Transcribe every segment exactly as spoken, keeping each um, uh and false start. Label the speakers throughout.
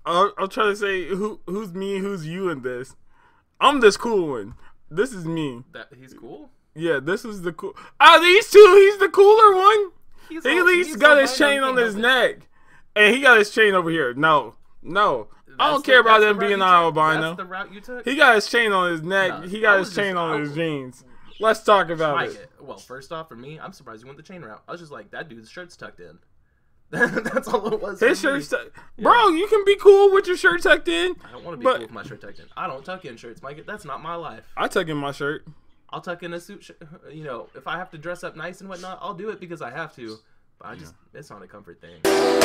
Speaker 1: I'll, I'll try to say who who's me, who's you in this. I'm this cool one. This is me.
Speaker 2: That he's cool.
Speaker 1: Yeah, this is the cool. Ah, these two. He's the cooler one.
Speaker 2: He's
Speaker 1: he
Speaker 2: all,
Speaker 1: at least
Speaker 2: he's
Speaker 1: got
Speaker 2: all
Speaker 1: his chain on his
Speaker 2: it.
Speaker 1: neck, and he got his chain over here. No, no.
Speaker 2: That's
Speaker 1: I don't
Speaker 2: the,
Speaker 1: care about
Speaker 2: the
Speaker 1: them being an albino.
Speaker 2: That's the route you took.
Speaker 1: He got his chain on his neck.
Speaker 2: No,
Speaker 1: he got
Speaker 2: I
Speaker 1: his
Speaker 2: was
Speaker 1: chain
Speaker 2: just,
Speaker 1: on
Speaker 2: I
Speaker 1: his
Speaker 2: was,
Speaker 1: jeans. Let's talk about
Speaker 2: like
Speaker 1: it.
Speaker 2: it. Well, first off, for me, I'm surprised you went the chain route. I was just like, that dude's shirt's tucked in. That's all it was.
Speaker 1: His shirt's tucked. Yeah. Bro, you can be cool with your shirt tucked in.
Speaker 2: I don't want to be
Speaker 1: but...
Speaker 2: cool with my shirt tucked in. I don't tuck in shirts, Mike. That's not my life.
Speaker 1: I tuck in my shirt.
Speaker 2: I'll tuck in a suit. Sh you know, if I have to dress up nice and whatnot, I'll do it because I have to. But I just, yeah. It's not a comfort thing.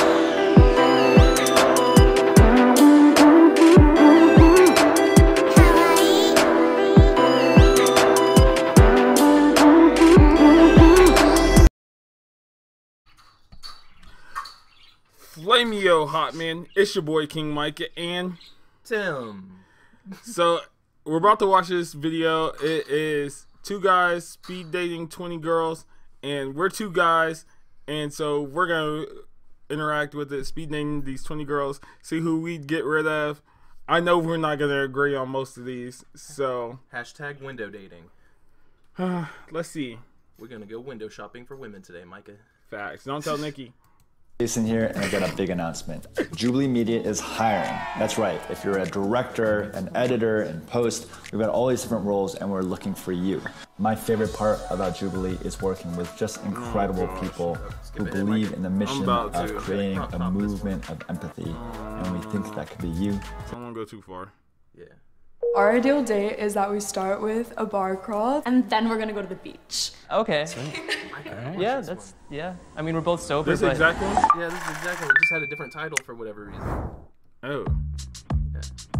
Speaker 1: Flameo hot man, it's your boy King Micah and
Speaker 2: Tim.
Speaker 1: So we're about to watch this video. It is two guys speed dating twenty girls, and we're two guys, and so we're gonna interact with it, speed dating these twenty girls, see who we get rid of. I know we're not gonna agree on most of these, so
Speaker 2: hashtag window dating.
Speaker 1: Let's see.
Speaker 2: We're gonna go window shopping for women today, Micah.
Speaker 1: Facts. Don't tell Nikki.
Speaker 3: Jason here, and I got a big announcement. Jubilee Media is hiring. That's right. If you're a director, an editor, and post, we've got all these different roles, and we're looking for you. My favorite part about Jubilee is working with just incredible oh, people who believe in the mission of to. creating a movement of empathy, and we think that could be you.
Speaker 1: I won't go too far.
Speaker 2: Yeah.
Speaker 4: Our ideal date is that we start with a bar crawl,
Speaker 5: and then we're gonna go to the beach.
Speaker 6: Okay. Yeah, that's yeah. I mean, we're both sober.
Speaker 1: This
Speaker 6: but...
Speaker 1: exactly.
Speaker 2: Yeah, this is exactly. We just had a different title for whatever reason.
Speaker 1: Oh.
Speaker 2: Yeah.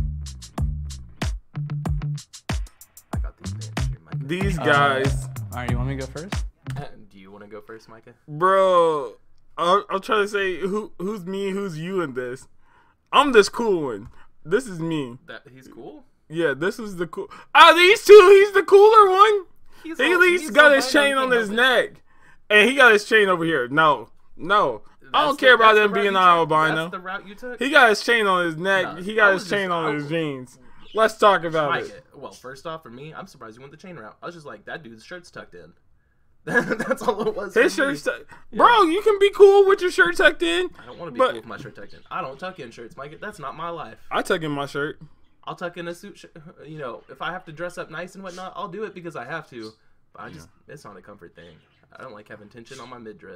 Speaker 2: I got these names here, Micah.
Speaker 1: These guys.
Speaker 6: Uh, all right, you want me to go first?
Speaker 2: Do you want to go first, Micah?
Speaker 1: Bro, I'll, I'll try to say who who's me, who's you in this. I'm this cool one. This is me.
Speaker 2: That he's cool.
Speaker 1: Yeah, this is the cool. Ah, these two. He's the cooler one.
Speaker 2: He's
Speaker 1: he
Speaker 2: all,
Speaker 1: at least got his chain on his neck, and he got his chain over here. No, no, that's I don't the, care about them being an albino.
Speaker 2: That's the route you took.
Speaker 1: He got his chain on his neck. No, he got his chain
Speaker 2: just,
Speaker 1: on his jeans. Let's talk about
Speaker 2: like
Speaker 1: it.
Speaker 2: it. Well, first off, for me, I'm surprised you went the chain route. I was just like, that dude's shirt's tucked in. That's all it was.
Speaker 1: His shirt's tucked. Yeah. Bro, you can be cool with your shirt tucked in.
Speaker 2: I don't want to be
Speaker 1: but...
Speaker 2: cool with my shirt tucked in. I don't tuck in shirts, Mike. That's not my life.
Speaker 1: I tuck in my shirt.
Speaker 2: I'll tuck in a suit. Sh you know, if I have to dress up nice and whatnot, I'll do it because I have to. But I just, yeah. It's not a comfort thing. I don't like having tension on my midriff.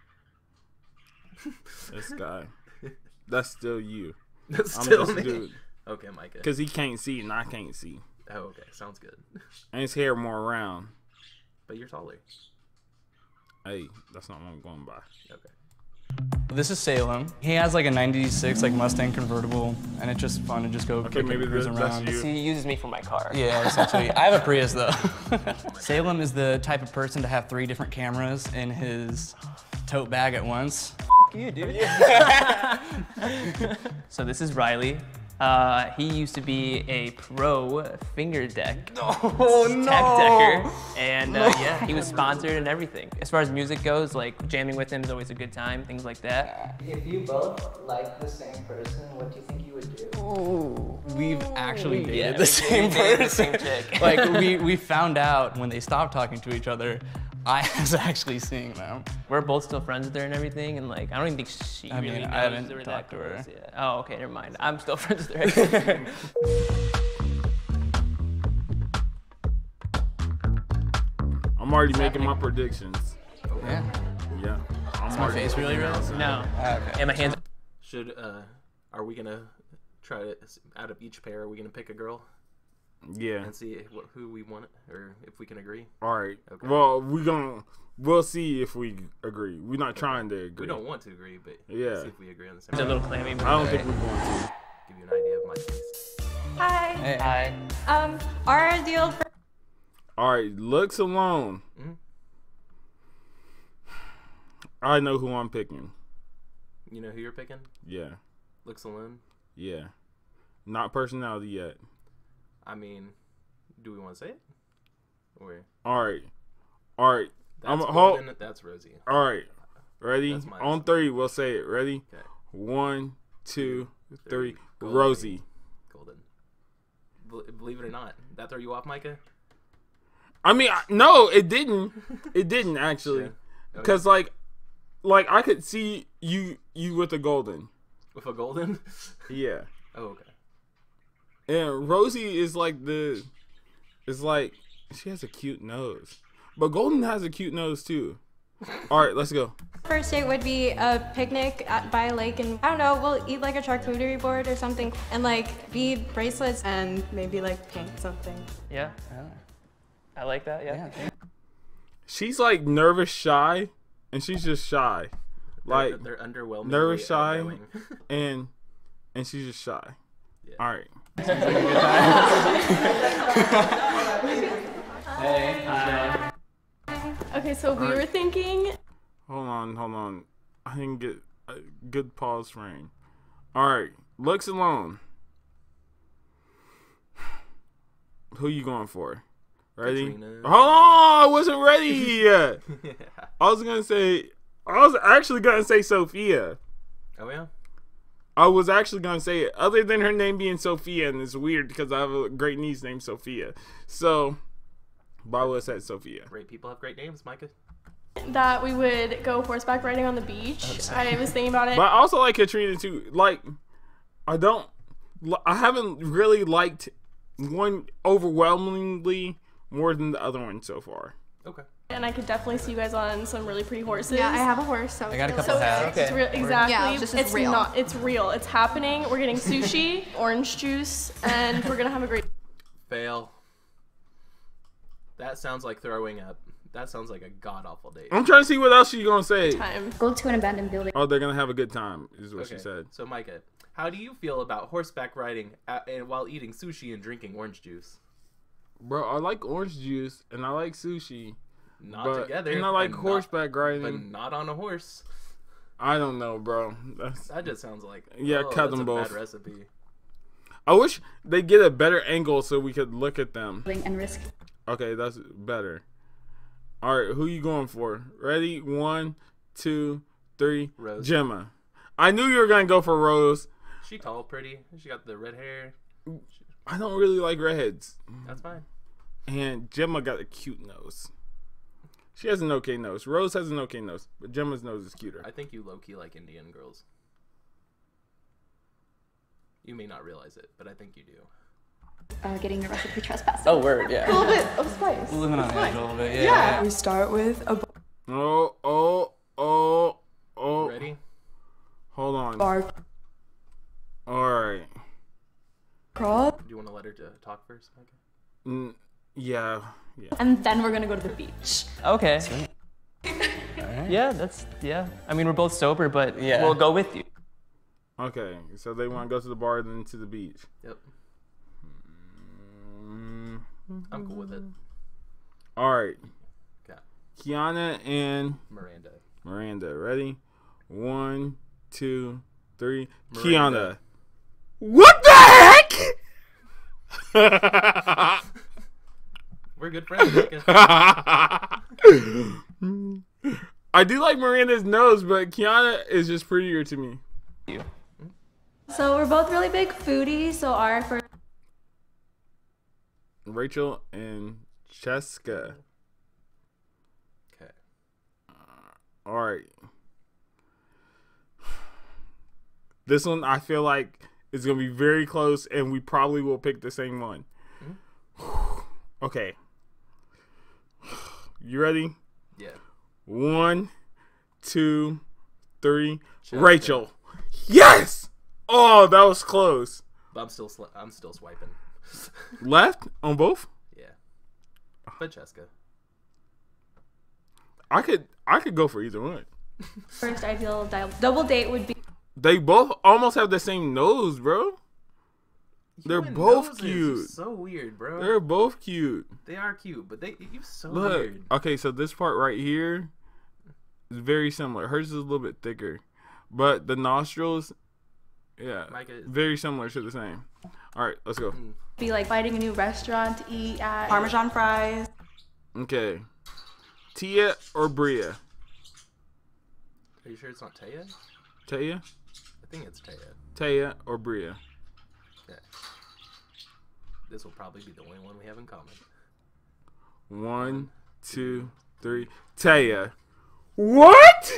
Speaker 1: This guy. That's still you.
Speaker 2: That's
Speaker 1: I'm
Speaker 2: still
Speaker 1: this
Speaker 2: me.
Speaker 1: Dude.
Speaker 2: Okay, Micah.
Speaker 1: Because he can't see and I can't see.
Speaker 2: Oh, okay. Sounds good.
Speaker 1: And his hair more round.
Speaker 2: But you're taller.
Speaker 1: Hey, that's not what I'm going by.
Speaker 2: Okay.
Speaker 6: This is Salem. He has like a ninety-six like Mustang convertible, and it's just fun to just go
Speaker 1: okay, maybe
Speaker 6: cruising around.
Speaker 5: So he uses me for my car.
Speaker 6: Yeah, essentially. I have a Prius though. Salem is the type of person to have three different cameras in his tote bag at once.
Speaker 5: F you, dude. So this is Riley. Uh, he used to be a pro finger deck
Speaker 6: oh,
Speaker 5: tech
Speaker 6: no.
Speaker 5: decker, and uh, yeah, he was sponsored and everything. As far as music goes, like jamming with him is always a good time, things like that.
Speaker 7: If you both like the same person, what do you think you would do?
Speaker 6: Ooh. We've actually dated
Speaker 5: yeah,
Speaker 6: the same person.
Speaker 5: The same chick.
Speaker 6: Like we we found out when they stopped talking to each other, I was actually seeing them.
Speaker 5: We're both still friends with her and everything, and like I don't even think she
Speaker 6: I mean,
Speaker 5: really knows
Speaker 6: I haven't
Speaker 5: they were
Speaker 6: talked
Speaker 5: that
Speaker 6: to her.
Speaker 5: close. Yeah. Oh, okay, never mind. I'm still friends with her.
Speaker 1: I'm already making my predictions.
Speaker 6: Yeah.
Speaker 1: Yeah. I'm
Speaker 6: Is my face really red?
Speaker 5: No.
Speaker 6: Uh, okay.
Speaker 5: And my hands.
Speaker 2: Should uh, are we gonna try to out of each pair? Are we gonna pick a girl?
Speaker 1: Yeah.
Speaker 2: And see what, who we want or if we can agree.
Speaker 1: All right.
Speaker 2: Okay.
Speaker 1: Well, we gonna we'll see if we agree. We're not okay. trying to agree.
Speaker 2: We don't want to agree, but
Speaker 1: yeah.
Speaker 2: see if we agree on the same.
Speaker 5: It's a little clammy.
Speaker 1: I don't think we're going to.
Speaker 2: Give you an idea of my face.
Speaker 4: Hi.
Speaker 6: Hey.
Speaker 5: Hi.
Speaker 4: Um, our ideal for
Speaker 1: All right, looks alone.
Speaker 2: Mm-hmm.
Speaker 1: I know who I'm picking.
Speaker 2: You know who you're picking?
Speaker 1: Yeah.
Speaker 2: Looks alone?
Speaker 1: Yeah. Not personality yet.
Speaker 2: I mean, do we want to say it? Or
Speaker 1: all right. All right.
Speaker 2: That's,
Speaker 1: I'm
Speaker 2: well,
Speaker 1: hold.
Speaker 2: That's Rosie.
Speaker 1: All right. Ready? On three, we'll say it. Ready?
Speaker 2: Okay.
Speaker 1: One, two, three.
Speaker 2: Golden.
Speaker 1: Rosie.
Speaker 2: Golden. Bel- believe it or not, that throw you off, Micah?
Speaker 1: I mean, I- no, it didn't. It didn't actually,
Speaker 2: Yeah. Okay.
Speaker 1: because like, like I could see you you with a golden.
Speaker 2: With a golden?
Speaker 1: Yeah.
Speaker 2: Oh, okay.
Speaker 1: And Rosie is like the, is like she has a cute nose, but Golden has a cute nose too. All right, let's go.
Speaker 8: First date would be a picnic at, by a lake, and I don't know, we'll eat like a charcuterie board or something, and like bead bracelets.
Speaker 4: And maybe like paint something.
Speaker 5: Yeah. I like that. Yeah.
Speaker 6: Yeah.
Speaker 1: She's like nervous, shy, and she's just shy, like
Speaker 2: they're, they're underwhelming.
Speaker 1: nervous, shy, and and she's just shy.
Speaker 2: Yeah.
Speaker 1: All right.
Speaker 4: Okay, so we were thinking.
Speaker 1: Hold on, hold on. I didn't get a good pause frame. All right, looks alone. Who you going for? Ready?
Speaker 2: Katrina.
Speaker 1: Oh, I wasn't ready yet. I was gonna say. I was actually gonna say Sophia.
Speaker 2: Oh yeah.
Speaker 1: I was actually gonna say it. Other than her name being Sophia, and it's weird because I have a great niece named Sophia. So, but I would have said Sophia.
Speaker 2: Great people have great names, Micah.
Speaker 4: That we would go horseback riding on the beach. I was thinking about it.
Speaker 1: But I also like Katrina too. Like, I don't, I haven't really liked one overwhelmingly more than the other one so far.
Speaker 2: Okay.
Speaker 4: And I could definitely see you guys on some really pretty horses.
Speaker 8: Yeah, I have a horse, so
Speaker 6: I got a couple
Speaker 4: So
Speaker 6: hats.
Speaker 4: it's real, exactly.
Speaker 8: Yeah, this is
Speaker 4: it's
Speaker 8: real.
Speaker 4: not. It's real. It's happening. We're getting sushi, orange juice, and we're gonna have a great
Speaker 2: Fail. That sounds like throwing up. That sounds like a god awful date.
Speaker 1: I'm trying to see what else she's gonna say.
Speaker 4: time.
Speaker 8: Go to an abandoned building.
Speaker 1: Oh, they're gonna have a good time, is what
Speaker 2: Okay.
Speaker 1: she said.
Speaker 2: So Micah, how do you feel about horseback riding at, and while eating sushi and drinking orange juice?
Speaker 1: Bro, I like orange juice and I like sushi,
Speaker 2: Not
Speaker 1: but
Speaker 2: together.
Speaker 1: and I like
Speaker 2: and not-
Speaker 1: horseback
Speaker 2: but
Speaker 1: riding.
Speaker 2: not on a horse.
Speaker 1: I don't know, bro. That's,
Speaker 2: That just sounds like
Speaker 1: Yeah,
Speaker 2: oh,
Speaker 1: cut
Speaker 2: that's
Speaker 1: them
Speaker 2: a
Speaker 1: both.
Speaker 2: Bad recipe.
Speaker 1: I wish they get a better angle so we could look at them.
Speaker 8: And risk.
Speaker 1: Okay, that's better. All right, who you going for? Ready? One, two, three.
Speaker 2: Rose.
Speaker 1: Gemma. I knew you were gonna go for Rose.
Speaker 2: She tall, pretty. She got the red hair.
Speaker 1: I don't really like redheads,
Speaker 2: That's fine.
Speaker 1: and Gemma got a cute nose. She has an okay nose. Rose has an okay nose, but Gemma's nose is cuter.
Speaker 2: I think you low key like Indian girls. You may not realize it, but I think you do.
Speaker 8: Uh, getting arrested for trespassing.
Speaker 6: Oh, word, yeah.
Speaker 4: A little bit of spice.
Speaker 6: Living on the edge a little bit, yeah. yeah.
Speaker 4: We start with a
Speaker 1: Oh, oh, oh, oh.
Speaker 2: Ready?
Speaker 1: Hold on.
Speaker 4: bar
Speaker 1: All right.
Speaker 4: crawl,
Speaker 2: Do you want to let her to talk first, Micah?
Speaker 1: Mm, yeah, yeah.
Speaker 4: and then we're gonna go to the beach.
Speaker 5: Okay. Yeah, that's yeah. I mean, we're both sober, but
Speaker 6: Yeah.
Speaker 5: we'll go with you.
Speaker 1: Okay, so they want to go to the bar then to the beach.
Speaker 2: Yep.
Speaker 1: Mm,
Speaker 2: I'm cool with it.
Speaker 1: all right.
Speaker 2: Okay.
Speaker 1: Kiana and
Speaker 2: Miranda.
Speaker 1: Miranda. Ready? One, two, three.
Speaker 2: Miranda.
Speaker 1: Kiana. What the heck?
Speaker 2: We're good friends, Micah.
Speaker 1: I do like Miranda's nose, but Kiana is just prettier to me.
Speaker 8: So we're both really big foodies, so our first
Speaker 1: Rachel and Cheska.
Speaker 2: Okay.
Speaker 1: All right. This one I feel like is gonna be very close, and we probably will pick the same one. Okay. You ready?
Speaker 2: Yeah.
Speaker 1: One, two, three.
Speaker 2: Cheska.
Speaker 1: Rachel. Yes. Oh, that was close.
Speaker 2: But I'm still sli- I'm still swiping.
Speaker 1: Left on both.
Speaker 2: Yeah. But Cheska.
Speaker 1: I could I could go for either one.
Speaker 8: first ideal di- double date would be
Speaker 1: They both almost have the same nose, bro. They're
Speaker 2: You and
Speaker 1: both
Speaker 2: noses
Speaker 1: cute.
Speaker 2: are so weird, bro.
Speaker 1: They're both cute.
Speaker 2: They are cute, but they you so
Speaker 1: Look.
Speaker 2: weird.
Speaker 1: Okay, so this part right here is very similar. Hers is a little bit thicker, but the nostrils, yeah,
Speaker 2: Micah-
Speaker 1: very similar to the same. All right, let's go.
Speaker 8: be like finding a new restaurant to eat at.
Speaker 4: Parmesan fries.
Speaker 1: Okay, Tia or Bria?
Speaker 2: Are you sure it's not Taya?
Speaker 1: Tia.
Speaker 2: I think it's Taya.
Speaker 1: Taya, or Bria?
Speaker 2: Okay. This will probably be the only one we have in common.
Speaker 1: One, two, three. Taya. What?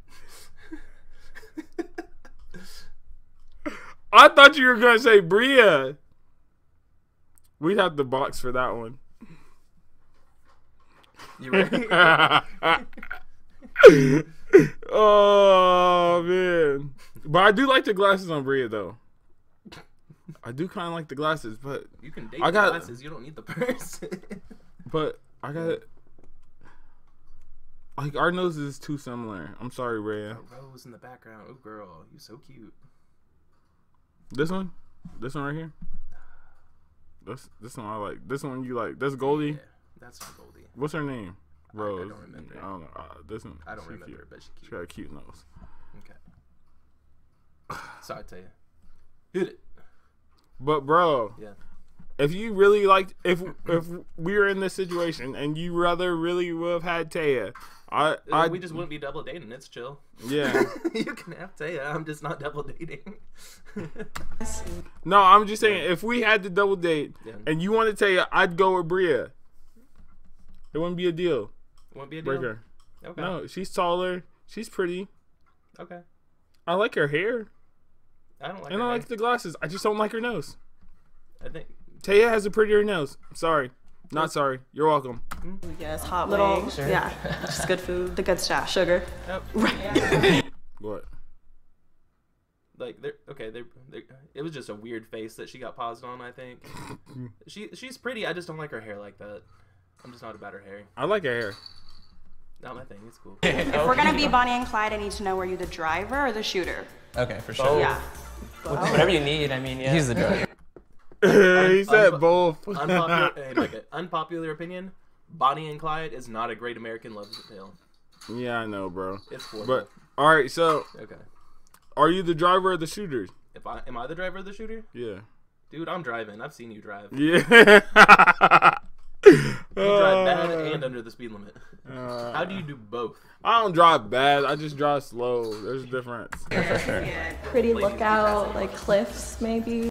Speaker 1: I thought you were gonna say Bria. We'd have to box for that one.
Speaker 2: You ready?
Speaker 1: Oh man, but I do like the glasses on Bria though. I do kind of like the glasses, but
Speaker 2: You can date
Speaker 1: I
Speaker 2: the
Speaker 1: got-
Speaker 2: glasses. You don't need the purse.
Speaker 1: but I got like our noses is too similar. I'm sorry, Bria.
Speaker 2: A rose in the background. Oh, girl, you so cute.
Speaker 1: This one, this one right here. This this one I like. This one you like. That's Goldie.
Speaker 2: Yeah, that's not Goldie.
Speaker 1: What's her name?
Speaker 2: I
Speaker 1: Rose.
Speaker 2: don't remember.
Speaker 1: I don't know. Uh, this one.
Speaker 2: I don't
Speaker 1: she
Speaker 2: remember,
Speaker 1: cute.
Speaker 2: but she
Speaker 1: She
Speaker 2: cute.
Speaker 1: got a cute nose.
Speaker 2: Okay. So I tell you, hit it.
Speaker 1: But bro,
Speaker 2: Yeah.
Speaker 1: if you really liked, if if we were in this situation and you rather really would have had Taya, I I
Speaker 2: we just wouldn't be double dating. It's chill.
Speaker 1: yeah.
Speaker 2: You can have Taya. I'm just not double dating.
Speaker 1: No, I'm just saying if we had to double date
Speaker 2: Yeah.
Speaker 1: and you wanted Taya, I'd go with Bria. It wouldn't be a deal.
Speaker 2: Won't be a deal.
Speaker 1: Breaker.
Speaker 2: Okay.
Speaker 1: No, she's taller. She's pretty.
Speaker 2: Okay.
Speaker 1: I like her hair.
Speaker 2: I don't like.
Speaker 1: And
Speaker 2: her
Speaker 1: I
Speaker 2: hair.
Speaker 1: like the glasses. I just don't like her nose.
Speaker 2: I think.
Speaker 1: Taya has a prettier nose. Sorry. Not sorry. You're welcome.
Speaker 9: Yes, hot
Speaker 10: Little-
Speaker 9: wings. Yeah, just good food. The good stuff. Sugar.
Speaker 2: Yep.
Speaker 1: What?
Speaker 2: Like they're okay. They they it was just a weird face that she got paused on. I think. she she's pretty. I just don't like her hair like that. I'm just not about her hair.
Speaker 1: I like her hair.
Speaker 2: Not my thing. It's cool.
Speaker 10: If we're gonna be Bonnie and Clyde, I need to know, were you the driver or the shooter?
Speaker 6: Okay, for sure.
Speaker 10: Yeah.
Speaker 5: Whatever you need. I mean, yeah.
Speaker 6: He's the driver.
Speaker 1: He said
Speaker 2: unpo-
Speaker 1: both.
Speaker 2: Unpopular, hey, like it, unpopular opinion. Bonnie and Clyde is not a great American love tale.
Speaker 1: Yeah, I know, bro.
Speaker 2: It's horrible.
Speaker 1: But all right, so
Speaker 2: Okay.
Speaker 1: are you the driver or the shooter?
Speaker 2: If I am I the driver of the shooter?
Speaker 1: Yeah.
Speaker 2: Dude, I'm driving. I've seen you drive.
Speaker 1: Yeah.
Speaker 2: You drive bad and under the speed limit.
Speaker 1: Uh,
Speaker 2: How do you do both?
Speaker 1: I don't drive bad. I just drive slow. There's a difference.
Speaker 6: For sure.
Speaker 4: Pretty lookout, like cliffs maybe.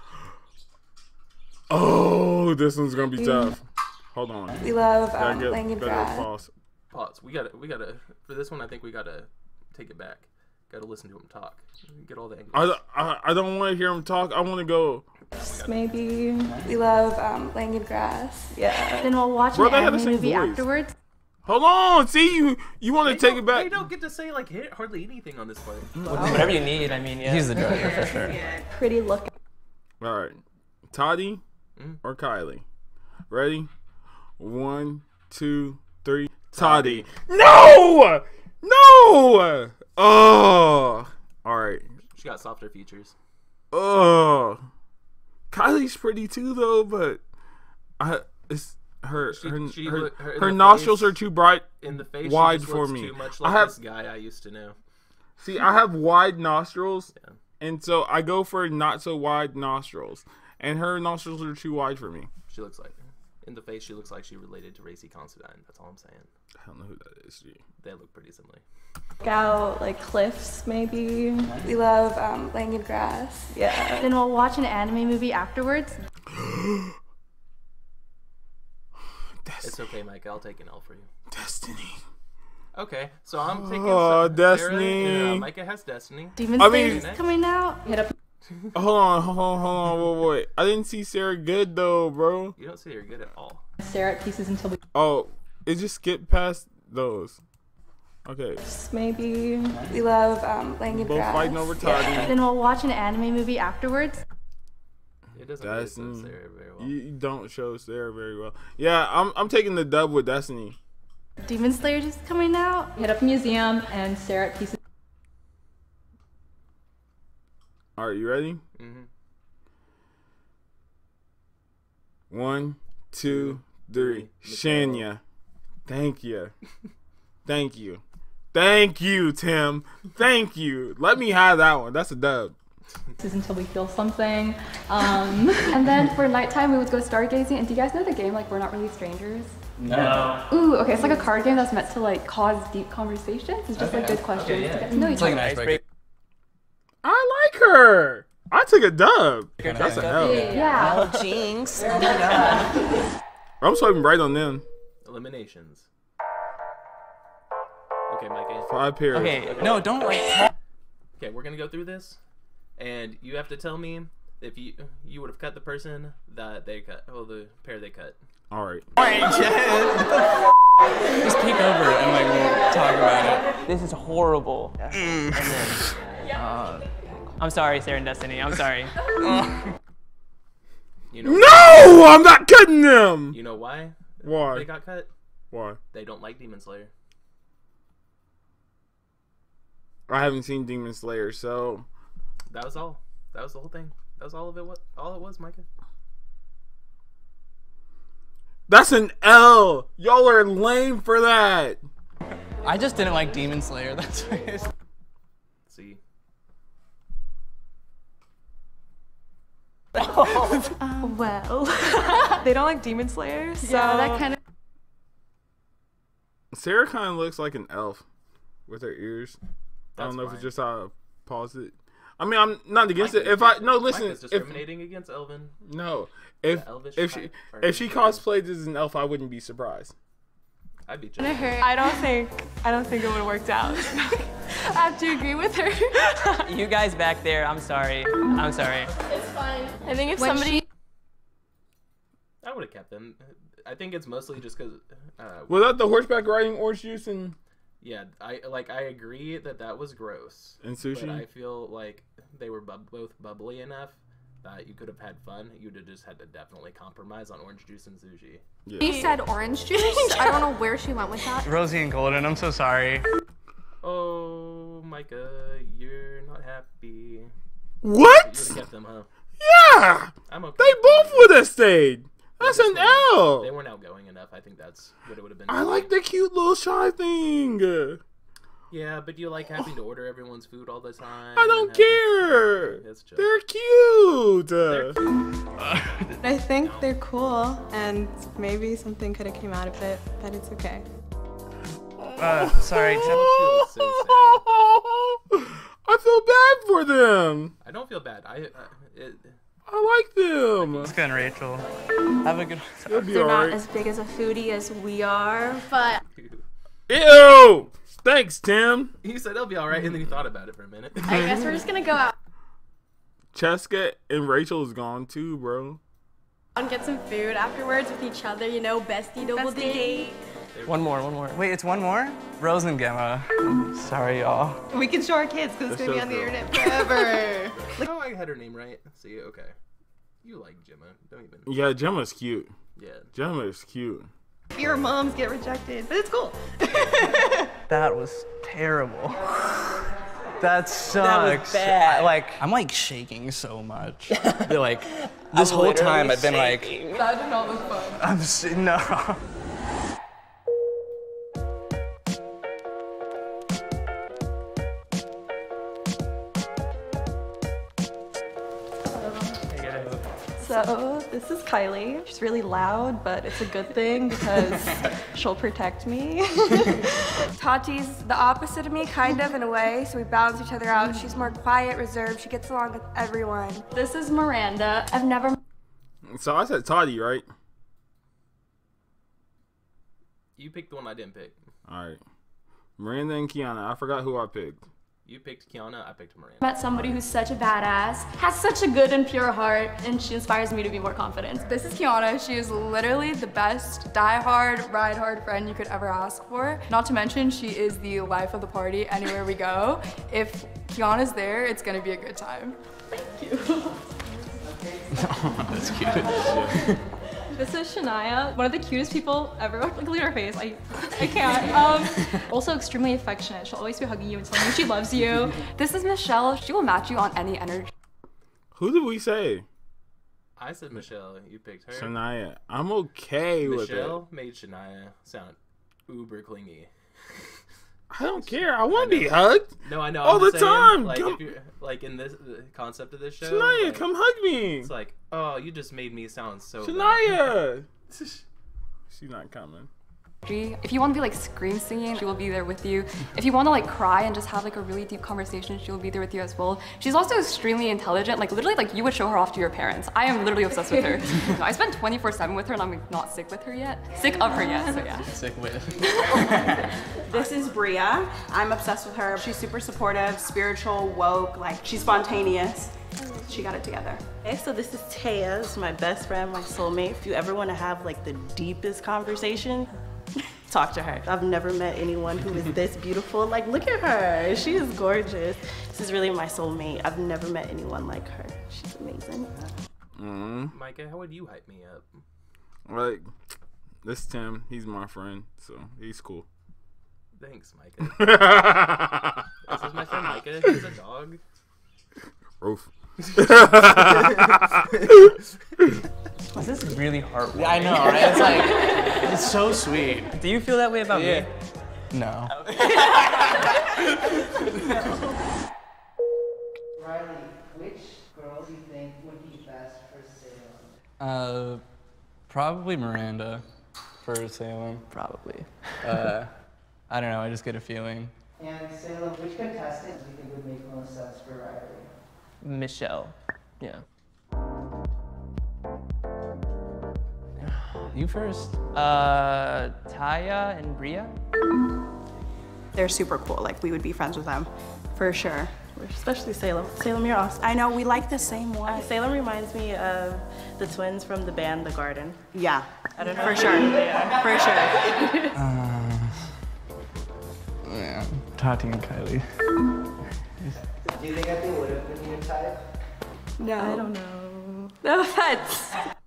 Speaker 1: Oh, this one's gonna be tough. Hold on.
Speaker 8: We love
Speaker 1: Gotta
Speaker 8: um,
Speaker 1: get-
Speaker 8: laying in
Speaker 1: gotta get
Speaker 8: grass.
Speaker 1: pause.
Speaker 2: Pause. We gotta. We gotta. For this one, I think we gotta take it back. Gotta listen to him talk. Get all the angles.
Speaker 1: I, I, I don't want to hear him talk. I want to go.
Speaker 4: Maybe.
Speaker 8: We love um, laying in grass.
Speaker 4: Yeah. Then we'll watch
Speaker 1: Bro,
Speaker 4: an
Speaker 1: they have the
Speaker 4: anime
Speaker 1: same
Speaker 4: movie
Speaker 1: voice.
Speaker 4: afterwards.
Speaker 1: Hold on. See, you you want to take it
Speaker 2: They
Speaker 1: back?
Speaker 2: don't get to say like hit hardly anything on this part.
Speaker 5: Whatever you need. I mean, yeah.
Speaker 6: He's the driver for sure.
Speaker 4: Pretty lookout.
Speaker 1: All right. Toddy
Speaker 2: Mm.
Speaker 1: or Kylie? Ready? One, two, three. Toddy. No! No! Oh. All right.
Speaker 2: She got softer features.
Speaker 1: Oh. Kylie's pretty too, though, but I it's her
Speaker 2: She-
Speaker 1: her
Speaker 2: she
Speaker 1: her,
Speaker 2: look- her in
Speaker 1: her
Speaker 2: the
Speaker 1: nostrils
Speaker 2: face-
Speaker 1: are too bright.
Speaker 2: In the face,
Speaker 1: Wide
Speaker 2: she just
Speaker 1: for
Speaker 2: looks
Speaker 1: me.
Speaker 2: Too much
Speaker 1: I
Speaker 2: like
Speaker 1: have-
Speaker 2: this guy I used to know.
Speaker 1: See, I have wide nostrils,
Speaker 2: Yeah.
Speaker 1: and so I go for not so wide nostrils, and her nostrils are too wide for me.
Speaker 2: She looks like in the face. She looks like she related to Racy Considine. That's all I'm saying.
Speaker 1: I don't know who that is. Gee.
Speaker 2: They look pretty similar.
Speaker 4: Lookout, like cliffs maybe.
Speaker 8: We love um, laying in grass.
Speaker 4: Yeah. Then we'll watch an anime movie afterwards.
Speaker 2: It's okay, Mike. I'll take an L for you.
Speaker 1: Destiny.
Speaker 2: Okay, so I'm taking
Speaker 1: Oh,
Speaker 2: Sarah,
Speaker 1: Destiny.
Speaker 2: and, uh, Micah has Destiny.
Speaker 4: Demon
Speaker 1: I
Speaker 4: Slayer
Speaker 1: mean-
Speaker 4: is coming out. Hit up.
Speaker 1: Hold on, hold on, hold on, wait, wait. I didn't see Sarah good though, bro.
Speaker 2: You don't say you're good at all.
Speaker 4: Stare at pieces until we.
Speaker 1: Oh, it just skipped past those. Okay,
Speaker 4: Maybe.
Speaker 8: We love um, laying in
Speaker 1: both
Speaker 8: grass.
Speaker 1: fighting over Toddy.
Speaker 4: Then we'll watch an anime movie afterwards.
Speaker 2: It doesn't really
Speaker 1: That's
Speaker 2: show
Speaker 1: mm,
Speaker 2: Sarah very well.
Speaker 1: you, you don't show Sarah very well. Yeah, I'm I'm taking the dub with Destiny.
Speaker 4: Demon Slayer is coming out. Hit up a museum and stare at pieces.
Speaker 1: All right, you ready?
Speaker 2: Mm-hmm.
Speaker 1: One, two, three. Shania. Thank you. Thank you. Thank you, Tim. Thank you. Let me have that one. That's a dub.
Speaker 4: Until we feel something. Um, and then for nighttime, we would go stargazing. And do you guys know the game, like, We're Not Really Strangers?
Speaker 6: No.
Speaker 4: Ooh, okay, it's like a card game that's meant to, like, cause deep conversations. It's just, like, good questions
Speaker 5: yeah.
Speaker 4: to get to know each
Speaker 6: It's like
Speaker 4: other.
Speaker 6: an icebreaker.
Speaker 1: I like like her. I took a dub. That's an L.
Speaker 4: Yeah.
Speaker 9: Oh, jinx.
Speaker 1: I'm swiping right on them.
Speaker 2: Eliminations. Okay, Micah.
Speaker 1: Five pairs.
Speaker 6: Okay, no, don't like.
Speaker 2: Okay, we're gonna go through this, and you have to tell me if you you would have cut the person that they cut. Oh, the pair they cut.
Speaker 1: All right.
Speaker 6: Just peek over and like we'll talk about it.
Speaker 5: This is horrible. And then, uh, I'm sorry, Sarah and Destiny. I'm sorry.
Speaker 2: You know,
Speaker 1: No, I'm not cutting them.
Speaker 2: You know why?
Speaker 1: Why?
Speaker 2: They got cut.
Speaker 1: Why?
Speaker 2: They don't like Demon Slayer.
Speaker 1: I haven't seen Demon Slayer, so
Speaker 2: That was all. That was the whole thing. That was all of it. What? All it was, Micah.
Speaker 1: that's an L. Y'all are lame for that.
Speaker 6: I just didn't like Demon Slayer. That's what it is.
Speaker 2: See.
Speaker 9: Um, well, they don't like Demon Slayer, so
Speaker 4: Yeah, that kind of.
Speaker 1: Sarah kind of looks like an elf with her ears. I
Speaker 2: That's
Speaker 1: don't know if
Speaker 2: fine.
Speaker 1: it's just how I paused it. I mean, I'm not against it. If I no, listen,
Speaker 2: Micah's
Speaker 1: if
Speaker 2: discriminating against Elvin.
Speaker 1: no, if
Speaker 2: The elvish
Speaker 1: if she
Speaker 2: type are
Speaker 1: if she
Speaker 2: different.
Speaker 1: cosplayed as an elf, I wouldn't be surprised.
Speaker 2: I'd be
Speaker 4: Gonna
Speaker 2: jealous.
Speaker 4: hurt.
Speaker 9: I don't think I don't think it would have worked out.
Speaker 4: I have to agree with her.
Speaker 5: You guys back there, I'm sorry. I'm sorry.
Speaker 4: It's fine.
Speaker 9: I think if
Speaker 4: When
Speaker 9: somebody
Speaker 4: she-
Speaker 2: I would have kept them. I think it's mostly just because. Uh,
Speaker 1: Was that the horseback riding orange juice and
Speaker 2: yeah, I like. I agree that that was gross.
Speaker 1: and sushi?
Speaker 2: But I feel like they were bub- both bubbly enough that you could have had fun. You'd have just had to definitely compromise on orange juice and sushi.
Speaker 8: She said orange juice. I don't know where she went with that.
Speaker 6: Rosie and Golden, I'm so sorry.
Speaker 2: Oh, Micah, you're not happy. You would
Speaker 1: What?
Speaker 2: have kept them, huh?
Speaker 1: Yeah,
Speaker 2: I'm okay.
Speaker 1: they both would have stayed. That's
Speaker 2: They
Speaker 1: an
Speaker 2: just weren't-
Speaker 1: L.
Speaker 2: They weren't outgoing enough. I think that's what it would have been.
Speaker 1: I like the cute little shy thing.
Speaker 2: Yeah, but you like having to order everyone's food all the time.
Speaker 1: I don't
Speaker 2: and having-
Speaker 1: care.
Speaker 2: It's just-
Speaker 1: They're cute.
Speaker 2: They're cute.
Speaker 11: I think they're cool, and maybe something could have came out of it, but it's okay.
Speaker 6: Uh, sorry.
Speaker 2: She looks so
Speaker 1: I feel bad for them.
Speaker 2: I don't feel bad. I. Uh, it,
Speaker 1: I like them.
Speaker 6: Let's go, Rachel. Have a good
Speaker 1: They'll be
Speaker 9: they're not
Speaker 1: alright.
Speaker 9: as big as a foodie as we are, but
Speaker 1: Ew. Thanks, Tim.
Speaker 2: he said it'll be all right, and then he thought about it for a minute.
Speaker 4: I guess we're just gonna go out
Speaker 1: Cheska and Rachel is gone too, bro.
Speaker 8: And get some food afterwards with each other, you know, bestie double date.
Speaker 5: One more, one more.
Speaker 6: Wait, it's one more? Rose and Gemma. Sorry, y'all.
Speaker 11: We can show our kids because it's
Speaker 1: That's
Speaker 11: gonna be
Speaker 1: so
Speaker 11: on the
Speaker 1: cool.
Speaker 11: internet forever.
Speaker 2: Oh, I had her name right. See, okay. You like Gemma. Don't even.
Speaker 1: Yeah, Gemma's cute.
Speaker 2: Yeah.
Speaker 1: Gemma is cute.
Speaker 11: Your moms get rejected, but it's cool.
Speaker 6: That was terrible. That sucks.
Speaker 5: That was bad.
Speaker 6: Like, I'm like shaking so much. They're like, this
Speaker 5: I'm
Speaker 6: whole time
Speaker 5: literally
Speaker 6: I've been
Speaker 5: shaking.
Speaker 6: like,
Speaker 4: That did not look fun.
Speaker 6: I'm s- no.
Speaker 9: so this is Kylie. She's really loud, but it's a good thing because she'll protect me.
Speaker 8: Tati's the opposite of me, kind of, in a way, so we balance each other out. She's more quiet, reserved. She gets along with everyone.
Speaker 4: This is Miranda.
Speaker 8: I've never
Speaker 1: So I said Toddy, right?
Speaker 2: You picked the one I didn't pick.
Speaker 1: All right. Miranda and Kiana. I forgot who I picked.
Speaker 2: You picked Kiana. I picked Miranda.
Speaker 4: Met somebody who's such a badass, has such a good and pure heart, and she inspires me to be more confident.
Speaker 12: This is Kiana. She is literally the best die-hard, ride-hard friend you could ever ask for. Not to mention, she is the life of the party anywhere we go. If Kiana's there, it's gonna be a good time.
Speaker 6: That's cute.
Speaker 4: This is Shania, one of the cutest people ever. Look at her face. I, I can't. Um, also extremely affectionate. She'll always be hugging you and telling you she loves you.
Speaker 12: This is Michelle. She will match you on any energy.
Speaker 1: Who did we say?
Speaker 2: I said Michelle. You picked her.
Speaker 1: Shania. I'm okay with it.
Speaker 2: Michelle made Shania sound uber clingy.
Speaker 1: I don't care. I want to be hugged.
Speaker 2: No, I know.
Speaker 1: All
Speaker 2: I'm
Speaker 1: the
Speaker 2: just saying,
Speaker 1: time.
Speaker 2: Like,
Speaker 1: Come-
Speaker 2: if you're, like in this the concept of this show.
Speaker 1: Shania,
Speaker 2: like,
Speaker 1: come hug me.
Speaker 2: It's like, oh, you just made me sound so. bad.
Speaker 1: Shania. She's not coming.
Speaker 12: If you want to be like scream singing, she will be there with you. If you want to like cry and just have like a really deep conversation, she will be there with you as well. She's also extremely intelligent. Like literally, like you would show her off to your parents. I am literally obsessed with her. I spent twenty-four seven with her, and I'm like, not sick with her yet. Sick of her yet. So yeah.
Speaker 6: Sick with.
Speaker 10: This is Bria. I'm obsessed with her. She's super supportive, spiritual, woke. Like she's spontaneous. She got it together.
Speaker 13: Okay, so this is Taya. This is my best friend, my soulmate. If you ever want to have like the deepest conversation, talk to her. I've never met anyone who is this beautiful. Like, look at her. She is gorgeous. This is really my soulmate. I've never met anyone like her. She's amazing.
Speaker 1: Mm-hmm.
Speaker 2: Micah, how would you hype me up?
Speaker 1: Like, this is Tim. He's my friend, so he's cool.
Speaker 2: Thanks, Micah. This is my friend Micah. He's a dog.
Speaker 1: Roof.
Speaker 5: This is really heartwarming.
Speaker 6: Yeah, I know, right? It's like, it's so sweet.
Speaker 5: Do you feel that way about
Speaker 6: Yeah.
Speaker 5: me?
Speaker 6: No.
Speaker 7: Riley, which girl do you think would be best for Salem?
Speaker 6: Uh, probably Miranda for Salem.
Speaker 5: Probably.
Speaker 6: Uh, I don't know. I just get a feeling.
Speaker 7: And Salem, which contestant do you think would make most sense for Riley?
Speaker 5: Michelle. Yeah.
Speaker 6: You first.
Speaker 5: Uh, Taya and Bria.
Speaker 10: They're super cool. Like we would be friends with them, for sure.
Speaker 13: Especially Salem. Salem, you're awesome.
Speaker 10: I know, we like the same one.
Speaker 13: Uh, Salem reminds me of the twins from the band The Garden.
Speaker 10: Yeah,
Speaker 13: I don't know.
Speaker 10: for sure, for sure.
Speaker 6: Uh, yeah, Tati and Kylie.
Speaker 7: Do you think that they would have been your type?
Speaker 12: No.
Speaker 13: I don't know.
Speaker 12: No offense.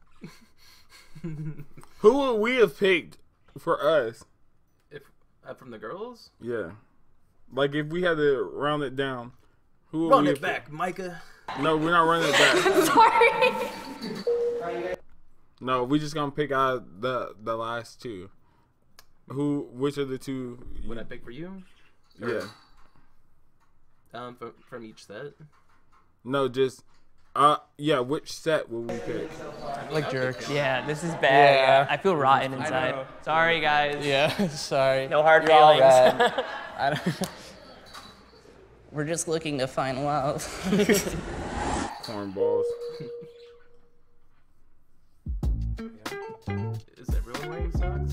Speaker 1: Who would we have picked for us?
Speaker 2: If uh, from the girls?
Speaker 1: Yeah. Like, if we had to round it down, who would
Speaker 2: Run
Speaker 1: we
Speaker 2: it
Speaker 1: have
Speaker 2: back,
Speaker 1: picked?
Speaker 2: Micah.
Speaker 1: No, we're not running it back.
Speaker 12: Sorry.
Speaker 1: No, we just gonna pick out the the last two. Who? Which of the two?
Speaker 2: Would I pick for you? Or,
Speaker 1: Yeah.
Speaker 2: Um, from from each set.
Speaker 1: No, just. Uh, yeah. Which set will we pick?
Speaker 6: Like jerk.
Speaker 5: Yeah, this is bad.
Speaker 6: Yeah.
Speaker 5: I feel rotten
Speaker 6: I
Speaker 5: inside.
Speaker 6: know.
Speaker 5: Sorry, guys.
Speaker 6: Yeah, sorry.
Speaker 5: No hard
Speaker 6: You're all
Speaker 5: feelings.
Speaker 6: rad. I don't. We're just looking to find love.
Speaker 1: Cornballs.
Speaker 2: Is everyone wearing socks?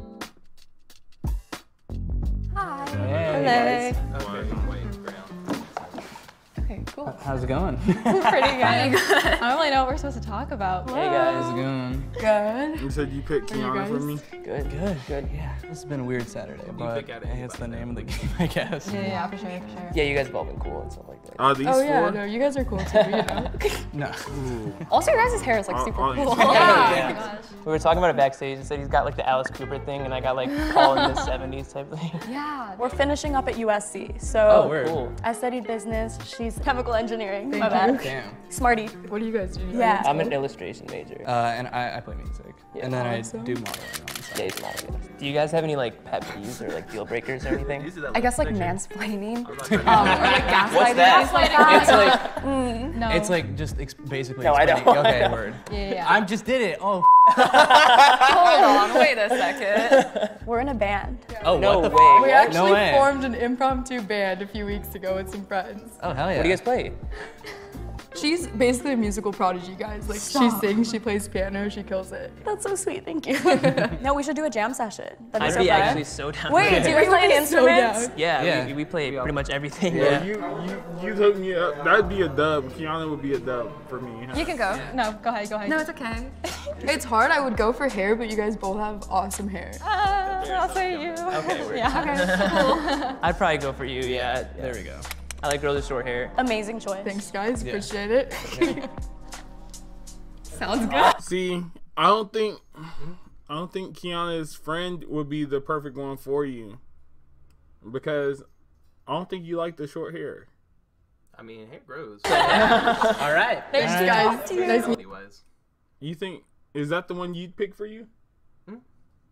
Speaker 12: Hi.
Speaker 6: Hey.
Speaker 12: Hello.
Speaker 2: Okay, white, brown.
Speaker 12: Okay, cool.
Speaker 6: How's it going?
Speaker 4: Pretty good. I don't really know what we're supposed to talk about.
Speaker 5: Hey guys.
Speaker 6: How's it going?
Speaker 12: Good.
Speaker 1: You said you picked Kiana for me.
Speaker 5: Good, good, good.
Speaker 6: Yeah, this has been a weird Saturday, but
Speaker 2: pick out
Speaker 6: hey, it's the
Speaker 2: anybody.
Speaker 6: name of the game, I guess.
Speaker 4: Yeah, yeah, for sure, for sure.
Speaker 5: Yeah, you guys have all been cool and stuff like that.
Speaker 1: Are these
Speaker 12: Oh yeah,
Speaker 1: four?
Speaker 12: no, you guys are cool too, you know.
Speaker 6: No.
Speaker 4: Also, your guys' hair is like
Speaker 1: I'll-
Speaker 4: super
Speaker 1: I'll
Speaker 4: cool.
Speaker 1: answer.
Speaker 5: Yeah. We were talking about it backstage and said he's got like the Alice Cooper thing, and I got like Paul in the seventies type thing.
Speaker 12: Yeah.
Speaker 9: We're finishing up at U S C, so
Speaker 6: Oh, word.
Speaker 5: Cool.
Speaker 9: I studied business. She's chemical engineering.
Speaker 12: Thank
Speaker 9: My bad.
Speaker 12: you.
Speaker 6: Damn.
Speaker 9: Smarty.
Speaker 12: What do you guys do?
Speaker 9: Yeah.
Speaker 5: I'm an illustration major.
Speaker 6: Uh, and I, I play music.
Speaker 5: Yeah.
Speaker 6: And then
Speaker 12: Awesome.
Speaker 6: I do modeling on the side.
Speaker 5: Yeah, he's not, I guess. Do you guys have any like pet peeves or like deal breakers or anything?
Speaker 2: You see that
Speaker 12: I guess like
Speaker 2: picture?
Speaker 12: mansplaining.
Speaker 2: I'm
Speaker 12: um,
Speaker 2: not
Speaker 12: or
Speaker 2: gonna-
Speaker 12: like gaslighting.
Speaker 5: What's that?
Speaker 12: Gaslighting.
Speaker 6: It's like,
Speaker 12: Mm.
Speaker 4: No.
Speaker 6: it's like just ex- basically
Speaker 5: No, I
Speaker 6: explaining.
Speaker 5: don't.
Speaker 6: Okay,
Speaker 5: I know.
Speaker 6: word.
Speaker 4: Yeah, yeah, yeah.
Speaker 6: I just did it. Oh.
Speaker 12: Hold on, wait a second.
Speaker 9: We're in a band.
Speaker 6: Oh,
Speaker 5: No
Speaker 6: what the
Speaker 5: way.
Speaker 12: We
Speaker 6: No
Speaker 12: actually
Speaker 6: way.
Speaker 12: formed an impromptu band a few weeks ago with some friends.
Speaker 6: Oh, hell yeah.
Speaker 5: What do you guys play?
Speaker 12: She's basically a musical prodigy, guys. Like she sings, she plays piano, she kills it.
Speaker 9: That's so sweet. Thank you. No, we should do a jam session. That'd be
Speaker 5: I'd
Speaker 9: so
Speaker 5: be
Speaker 9: fun.
Speaker 5: actually so down.
Speaker 9: Wait,
Speaker 5: with
Speaker 9: do
Speaker 5: it.
Speaker 9: we play
Speaker 12: So
Speaker 9: instruments?
Speaker 12: down.
Speaker 5: Yeah,
Speaker 6: Yeah.
Speaker 5: We, we play pretty much everything.
Speaker 1: Yeah, you you you hooked me up. That'd be a dub. Kiana would be a dub for me.
Speaker 12: You can go.
Speaker 4: No, go ahead, go ahead.
Speaker 12: No, it's okay. It's hard. I would go for hair, but you guys both have awesome hair.
Speaker 4: Uh, I'll say you.
Speaker 5: Okay, we're
Speaker 4: Yeah.
Speaker 12: Okay.
Speaker 5: I'd probably go for you. Yeah.
Speaker 6: There we go.
Speaker 5: I like girls with short hair.
Speaker 9: Amazing choice.
Speaker 12: Thanks, guys.
Speaker 6: Yeah.
Speaker 12: Appreciate it. Sounds good.
Speaker 1: See, I don't think I don't think Kiana's friend would be the perfect one for you because I don't think you like the short hair.
Speaker 2: I mean, hair grows.
Speaker 6: All right.
Speaker 12: Thanks,
Speaker 6: All right.
Speaker 12: guys. Nice meeting you.
Speaker 2: Wise.
Speaker 1: You think is that the one you'd pick for you?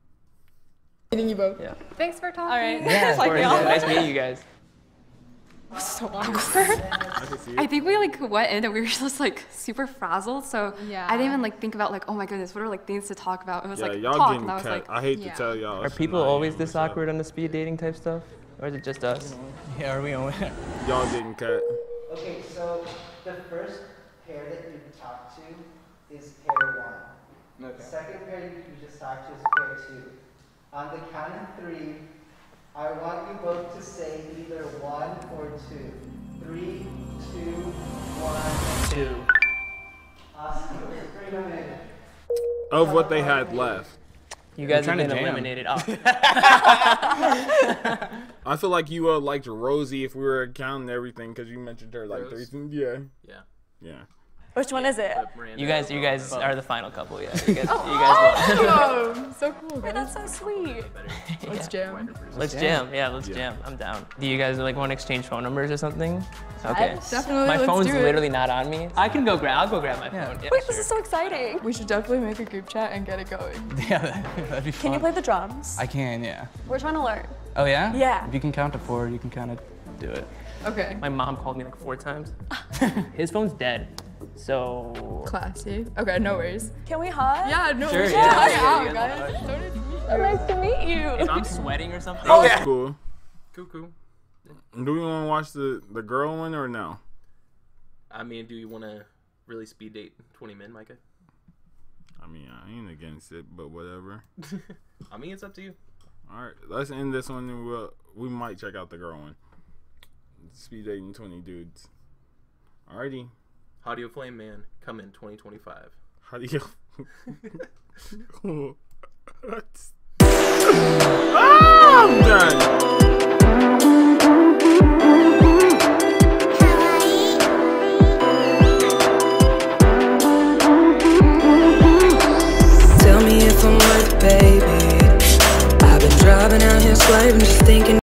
Speaker 12: Meeting you both.
Speaker 5: Yeah.
Speaker 4: Thanks for talking. All right.
Speaker 5: Yeah,
Speaker 4: It's like
Speaker 5: of course.
Speaker 4: y'all.
Speaker 5: Nice meeting you guys.
Speaker 14: So awkward. I think we like went in and we were just like super frazzled. So
Speaker 4: Yeah.
Speaker 14: I didn't even like think about like, oh my goodness, what are like things to talk about? It was
Speaker 1: Yeah,
Speaker 14: like
Speaker 1: y'all
Speaker 14: talk,
Speaker 1: getting
Speaker 14: and I was
Speaker 1: cut.
Speaker 14: like,
Speaker 1: I hate
Speaker 4: Yeah.
Speaker 1: to tell y'all.
Speaker 5: Are people always this awkward on the speed dating type stuff? Or is it just us?
Speaker 6: Yeah, are we on?
Speaker 1: Y'all getting cut.
Speaker 7: Okay, so the first pair that you talk to is pair one.
Speaker 6: Okay.
Speaker 7: The second pair you, you just talked to is pair two. On the count of three, I want you both to say either one or two. Three, two, one.
Speaker 5: Two.
Speaker 7: Awesome. Bring them in.
Speaker 1: Of what they had left.
Speaker 5: You guys have
Speaker 6: trying to
Speaker 5: been
Speaker 6: jam.
Speaker 5: eliminated. Oh.
Speaker 1: I feel like you uh, liked Rosie if we were counting everything because you mentioned her like
Speaker 2: Rose?
Speaker 1: three. Yeah.
Speaker 2: Yeah.
Speaker 1: Yeah.
Speaker 15: Which one is it?
Speaker 5: You guys, you guys are the final couple. Yeah. You guys,
Speaker 14: oh,
Speaker 5: you guys won.
Speaker 14: oh, so cool.
Speaker 15: Wait, that's so sweet.
Speaker 14: Let's jam.
Speaker 5: Let's jam. Yeah, let's
Speaker 1: Yeah.
Speaker 5: jam. I'm down. Do you guys like want to exchange phone numbers or something? Okay.
Speaker 14: Yes. Definitely,
Speaker 5: My
Speaker 14: let's
Speaker 5: phone's
Speaker 14: do it.
Speaker 5: literally not on me. I can go grab. I'll go grab my
Speaker 6: Yeah.
Speaker 5: phone. Yeah,
Speaker 15: Wait,
Speaker 5: sure.
Speaker 15: this is so exciting.
Speaker 14: We should definitely make a group chat and get it going.
Speaker 6: Yeah, that, that'd be fun.
Speaker 15: Can you play the drums?
Speaker 6: I can, yeah.
Speaker 15: We're trying to learn.
Speaker 6: Oh yeah?
Speaker 15: Yeah.
Speaker 6: If you can count to four, you can kind of do it.
Speaker 14: Okay.
Speaker 5: My mom called me like four times. His phone's dead. So.
Speaker 14: Classy. Okay, no worries.
Speaker 15: Can we hug?
Speaker 14: Yeah, no
Speaker 5: Sure,
Speaker 14: worries.
Speaker 5: yeah.
Speaker 14: Hug
Speaker 5: Yeah,
Speaker 14: out,
Speaker 5: yeah,
Speaker 14: guys.
Speaker 5: yeah.
Speaker 14: So nice to meet you.
Speaker 15: So nice to meet you.
Speaker 5: If I'm sweating or something.
Speaker 1: Oh, yeah. Cool.
Speaker 2: Cool, cool.
Speaker 1: Do we want to watch the, the girl one or no?
Speaker 2: I mean, do you want to really speed date twenty men, Micah?
Speaker 1: I mean, I ain't against it, but whatever.
Speaker 2: I mean, it's up to you.
Speaker 1: All right, let's end this one and we'll, we might check out the girl one. Speed dating twenty dudes. Alrighty.
Speaker 2: How do you flame man come in twenty twenty-five?
Speaker 1: How do you... ah, I'm done.